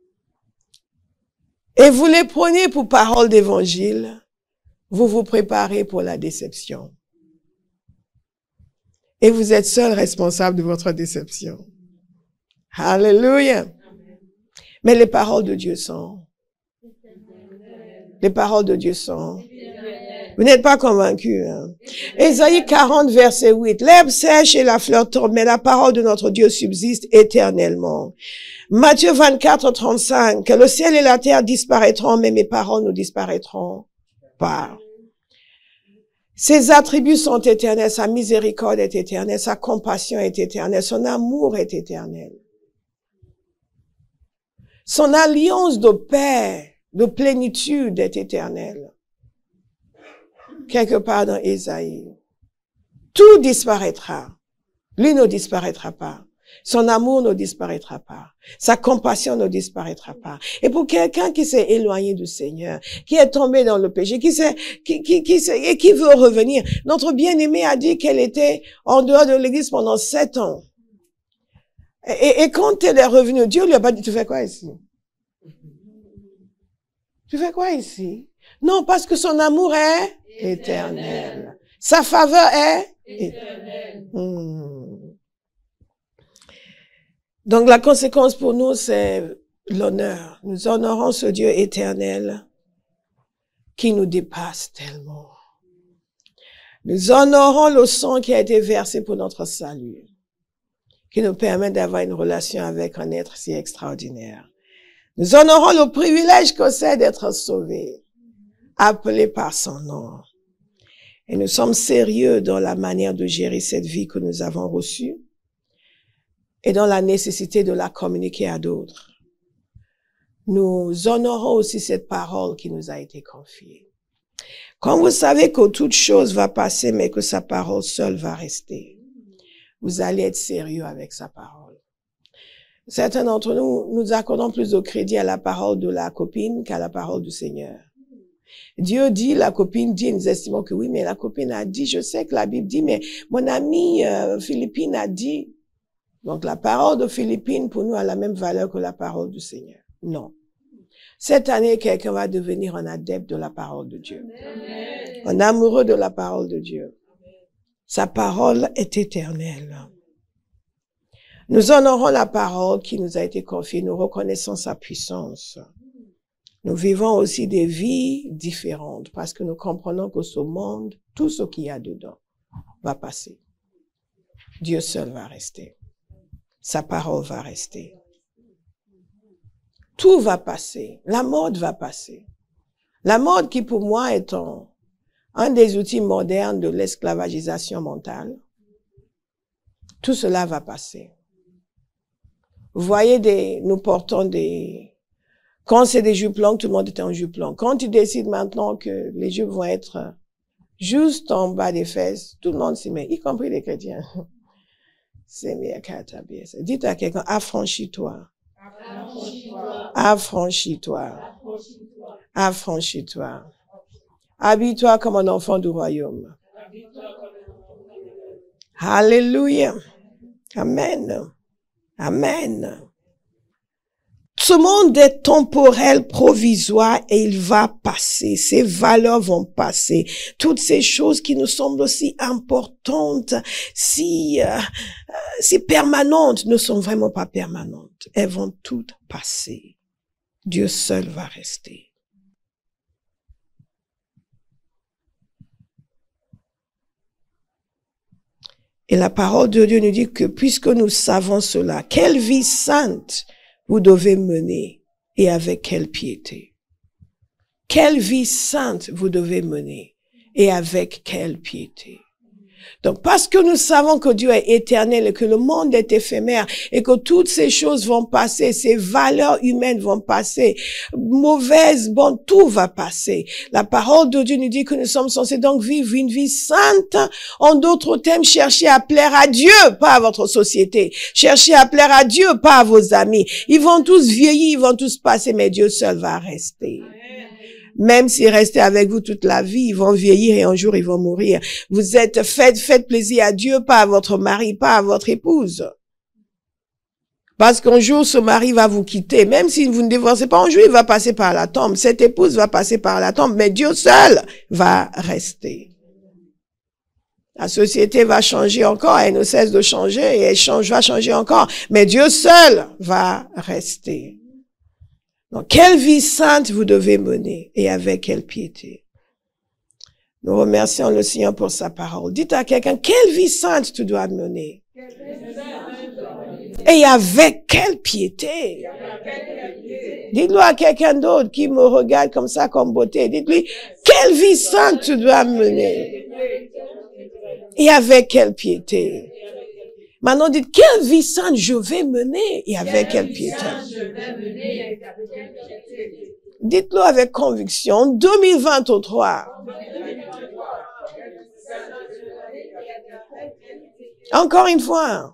A: et vous les prenez pour parole d'évangile, vous vous préparez pour la déception. Et vous êtes seul responsable de votre déception. Alléluia. Mais les paroles de Dieu sont. Les paroles de Dieu sont. Vous n'êtes pas convaincus. Hein? Ésaïe quarante, verset huit. L'herbe sèche et la fleur tombe, mais la parole de notre Dieu subsiste éternellement. Matthieu vingt-quatre, trente-cinq. Que le ciel et la terre disparaîtront, mais mes paroles ne disparaîtront pas. Ses attributs sont éternels, sa miséricorde est éternelle, sa compassion est éternelle, son amour est éternel. Son alliance de paix, de plénitude est éternelle. Quelque part dans Ésaïe. Tout disparaîtra. Lui ne disparaîtra pas. Son amour ne disparaîtra pas. Sa compassion ne disparaîtra pas. Et pour quelqu'un qui s'est éloigné du Seigneur, qui est tombé dans le péché, qui s'est, qui, qui, qui, et qui veut revenir, notre bien-aimée a dit qu'elle était en dehors de l'église pendant sept ans. Et, et, et quand elle est revenue, Dieu lui a pas dit, tu fais quoi ici? Tu fais quoi ici? Non, parce que son amour est éternel. Sa faveur est éternelle. Hmm. Donc la conséquence pour nous, c'est l'honneur. Nous honorons ce Dieu éternel qui nous dépasse tellement. Nous honorons le sang qui a été versé pour notre salut, qui nous permet d'avoir une relation avec un être si extraordinaire. Nous honorons le privilège que c'est d'être sauvés, appelés par son nom. Et nous sommes sérieux dans la manière de gérer cette vie que nous avons reçue et dans la nécessité de la communiquer à d'autres. Nous honorons aussi cette parole qui nous a été confiée. Quand vous savez que toute chose va passer, mais que sa parole seule va rester, vous allez être sérieux avec sa parole. Certains d'entre nous, nous accordons plus de crédit à la parole de la copine qu'à la parole du Seigneur. Dieu dit, la copine dit, nous estimons que oui, mais la copine a dit, je sais que la Bible dit, mais mon amie euh, Philippine a dit. Donc la parole de Philippine pour nous a la même valeur que la parole du Seigneur. Non. Cette année, quelqu'un va devenir un adepte de la parole de Dieu. Amen. Un amoureux de la parole de Dieu. Sa parole est éternelle. Nous honorons la parole qui nous a été confiée. Nous reconnaissons sa puissance. Nous vivons aussi des vies différentes parce que nous comprenons que ce monde, tout ce qu'il y a dedans, va passer. Dieu seul va rester. Sa parole va rester. Tout va passer. La mode va passer. La mode qui pour moi est un, un des outils modernes de l'esclavagisation mentale. Tout cela va passer. Vous voyez, des, nous portons des... Quand c'est des jupes longues, tout le monde est en jupe longue. Quand tu décides maintenant que les jupes vont être juste en bas des fesses, tout le monde s'y met, y compris les chrétiens. Dites à quelqu'un, affranchis-toi.
B: Affranchis-toi.
A: Affranchis-toi.
B: Affranchis-toi.
A: Affranchis-toi. Habille-toi comme un enfant du royaume. Alléluia. Amen. Amen. Ce monde est temporel, provisoire et il va passer. Ces valeurs vont passer. Toutes ces choses qui nous semblent si importantes, si, euh, si permanentes, ne sont vraiment pas permanentes. Elles vont toutes passer. Dieu seul va rester. Et la parole de Dieu nous dit que puisque nous savons cela, quelle vie sainte vous devez mener et avec quelle piété. Quelle vie sainte vous devez mener et avec quelle piété. Donc, parce que nous savons que Dieu est éternel et que le monde est éphémère et que toutes ces choses vont passer, ces valeurs humaines vont passer, mauvaises, bonnes, tout va passer. La parole de Dieu nous dit que nous sommes censés donc vivre une vie sainte. En d'autres termes, chercher à plaire à Dieu, pas à votre société. Chercher à plaire à Dieu, pas à vos amis. Ils vont tous vieillir, ils vont tous passer, mais Dieu seul va rester. Même s'ils restaient avec vous toute la vie, ils vont vieillir et un jour ils vont mourir. Vous êtes, faites, faites plaisir à Dieu, pas à votre mari, pas à votre épouse. Parce qu'un jour, ce mari va vous quitter. Même si vous ne divorcez pas, un jour, il va passer par la tombe. Cette épouse va passer par la tombe, mais Dieu seul va rester. La société va changer encore, elle ne cesse de changer et elle change, va changer encore. Mais Dieu seul va rester. Donc, quelle vie sainte vous devez mener et avec quelle piété. Nous remercions le Seigneur pour sa parole. Dites à quelqu'un, quelle vie sainte tu dois mener et avec quelle piété. Dites-le à quelqu'un d'autre qui me regarde comme ça, comme beauté. Dites-lui, quelle vie sainte tu dois mener et avec quelle piété. Maintenant, dites, quelle vie sainte je vais mener et avec quelle piété. Dites-le avec conviction. deux mille vingt-trois. Encore une fois.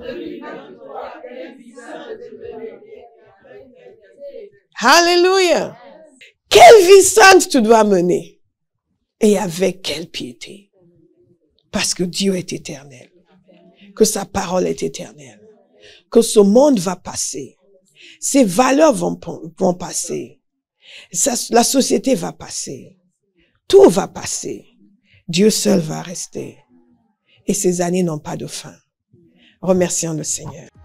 A: Alléluia. Quelle vie sainte tu dois mener et avec quelle piété. Parce que Dieu est éternel. Que sa parole est éternelle, que ce monde va passer, ses valeurs vont, vont passer, sa, la société va passer, tout va passer, Dieu seul va rester et ses années n'ont pas de fin. Remercions le Seigneur.